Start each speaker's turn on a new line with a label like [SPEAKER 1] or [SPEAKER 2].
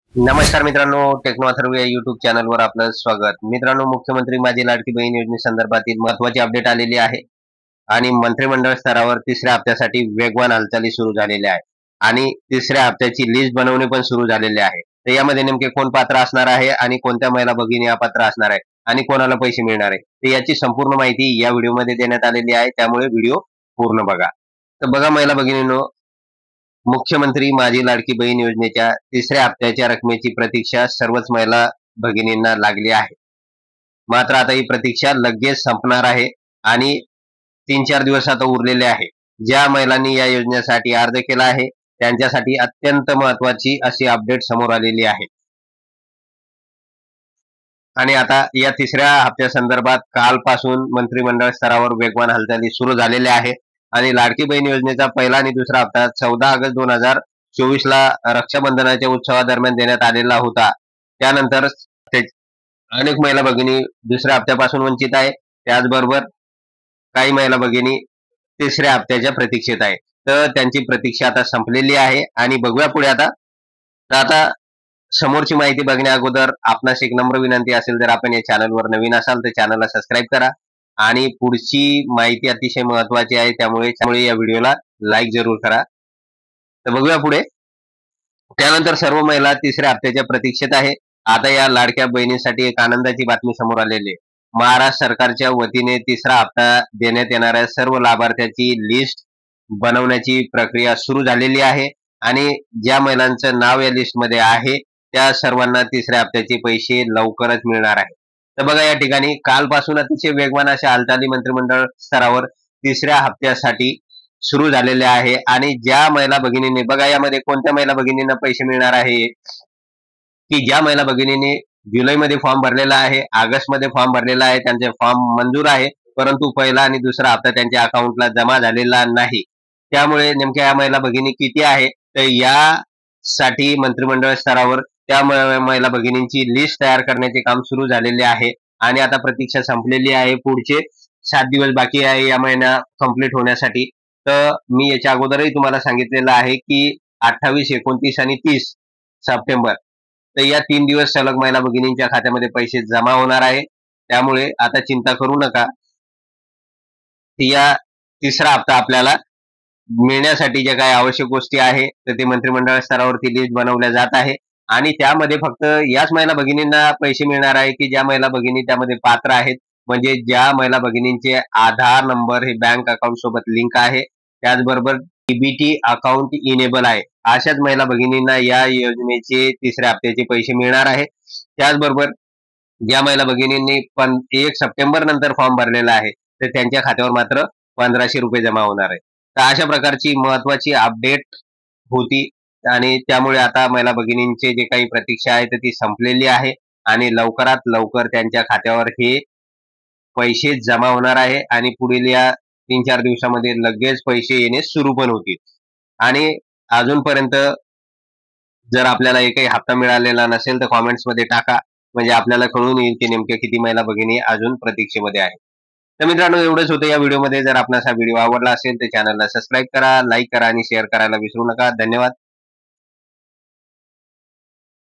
[SPEAKER 1] नमस्कार मित्रांनो, टेक्नो अथर्व या युट्यूब चॅनलवर आपलं स्वागत. मित्रांनो, मुख्यमंत्री माझी लाडकी बहीण योजनेसंदर्भातील महत्त्वाची अपडेट आलेली आहे आणि मंत्रिमंडळ स्तरावर तिसऱ्या हप्त्यासाठी वेगवान हालचाली सुरू झालेल्या आहेत आणि तिसऱ्या हप्त्याची लिस्ट बनवणे पण सुरू झालेले आहे. तर यामध्ये नेमके कोण पात्र असणार आहे आणि कोणत्या महिला भगिनी अपात्र असणार आहे आणि कोणाला पैसे मिळणार आहे, तर याची संपूर्ण माहिती या व्हिडिओमध्ये देण्यात आलेली आहे. त्यामुळे व्हिडिओ पूर्ण बघा. तर बघा महिला भगिनींनो, मुख्यमंत्री माझी लाडकी बहीण योजनेच्या तिसऱ्या हप्त्याच्या रकमेची प्रतीक्षा सर्वच महिला भगिनींना लागली आहे. मात्र आता ही प्रतीक्षा लगेच संपणार आहे आणि 3-4 दिवस आता उरलेले आहे. ज्या महिलांनी या योजनेसाठी अर्ज केला आहे त्यांच्यासाठी अत्यंत महत्वाची अशी अपडेट समोर आलेली आहे. आणि आता या तिसऱ्या हप्त्यासंदर्भात कालपासून मंत्रिमंडळ स्तरावर वेगवान हालचाली सुरू झालेल्या आहेत आणि लाडकी बहीण योजनेचा पहिला आणि दुसरा हप्ता 14 ऑगस्ट 2024 ला रक्षाबंधनाच्या उत्सवादरम्यान देण्यात आलेला होता. त्यानंतर अनेक महिला भगिनी दुसऱ्या हप्त्यापासून वंचित आहे. त्याचबरोबर काही महिला भगिनी तिसऱ्या हप्त्याच्या प्रतीक्षेत आहे. तर त्यांची प्रतीक्षा आता संपलेली आहे आणि बघूया पुढे आता. तर आता समोरची माहिती बघण्या अगोदर आपणास एक नम्र विनंती असेल, जर आपण या चॅनलवर नवीन असाल तर चॅनलला सबस्क्राईब करा आणि पुढची माहिती अतिशय महत्वाची आहे, त्यामुळे या व्हिडिओला लाईक जरूर करा. तर बघूया पुढे. त्यानंतर सर्व महिला तिसऱ्या हप्त्याच्या प्रतीक्षेत आहे. आता या लाडक्या बहिणींसाठी एक आनंदाची बातमी समोर आलेली आहे. महाराष्ट्र सरकारच्या वतीने तिसरा हप्ता देण्यात येणाऱ्या सर्व लाभार्थ्यांची लिस्ट बनवण्याची प्रक्रिया सुरू झालेली आहे आणि ज्या महिलांचं नाव या लिस्टमध्ये आहे त्या सर्वांना तिसऱ्या हप्त्याचे पैसे लवकरच मिळणार आहे. तर बघा, या ठिकाणी कालपासून अतिशय वेगवान अशा हालचाली मंत्रिमंडळ स्तरावर तिसऱ्या हप्त्यासाठी सुरू झालेले आहे आणि ज्या महिला भगिनींनी, बघा यामध्ये कोणत्या महिला भगिनींना पैसे मिळणार आहे, की ज्या महिला भगिनींनी जुलैमध्ये फॉर्म भरलेला आहे, ऑगस्टमध्ये फॉर्म भरलेला आहे, त्यांचे फॉर्म मंजूर आहे, परंतु पहिला आणि दुसरा हप्ता त्यांच्या अकाउंटला जमा झालेला नाही. त्यामुळे नेमक्या या महिला भगिनी किती आहे, तर यासाठी मंत्रिमंडळ स्तरावर त्या महिला भगिनींची लिस्ट तयार करण्याचे काम सुरू झालेले आहे आणि आता प्रतीक्षा संपलेली आहे. पुढचे 7 दिवस बाकी आहे या महिना कंप्लीट होण्यासाठी. तर मी याच्या अगोदरही तुम्हाला सांगितलेलं आहे की 28, 29 आणि 30 सप्टेंबर, तर या 3 दिवस सलग महिला भगिनींच्या खात्यामध्ये पैसे जमा होणार आहे. त्यामुळे आता चिंता करू नका. या तिसरा हप्ता आपल्याला मिळण्यासाठी ज्या काही आवश्यक गोष्टी आहे तर ते मंत्रिमंडळ स्तरावरती लिस्ट बनवल्या जात आहे आणि त्यामध्ये फक्त याच महिला भगिनींना पैसे मिळणार आहे की ज्या महिला भगिनी त्यामध्ये पात्र आहेत, म्हणजे ज्या महिला भगिनींचे आधार नंबर हे बँक अकाउंट सोबत लिंक आहे, त्याचबरोबर डीबीटी अकाउंट इनेबल आहे, अशाच महिला भगिनींना या योजनेचे तिसऱ्या हप्त्याचे पैसे मिळणार आहे. त्याचबरोबर ज्या महिला भगिनींनी 1 सप्टेंबर नंतर फॉर्म भरलेला आहे तर त्यांच्या खात्यावर मात्र 1500 रुपये जमा होणार आहे. तर अशा प्रकारची महत्वाची अपडेट होती आणि त्यामुळे आता महिला भगिनींचे जे काही प्रतीक्षा आहे तर ती संपलेली आहे आणि लवकरात लवकर त्यांच्या खात्यावर हे पैसे जमा होणार आहे आणि पुढील या 3-4 दिवसामध्ये लगेच पैसे येणे सुरू पण होतील. आणि अजूनपर्यंत जर आपल्याला एकही हप्ता मिळालेला नसेल तर कॉमेंट्स मध्ये टाका, म्हणजे आपल्याला कळून येईल की नेमके किती महिला भगिनी अजून प्रतीक्षेमध्ये आहे. तर मित्रांनो, एवढंच होतं या व्हिडिओमध्ये. जर आपणास हा व्हिडिओ आवडला असेल तर चॅनलला सबस्क्राईब करा, लाईक करा आणि शेअर करायला विसरू नका. धन्यवाद.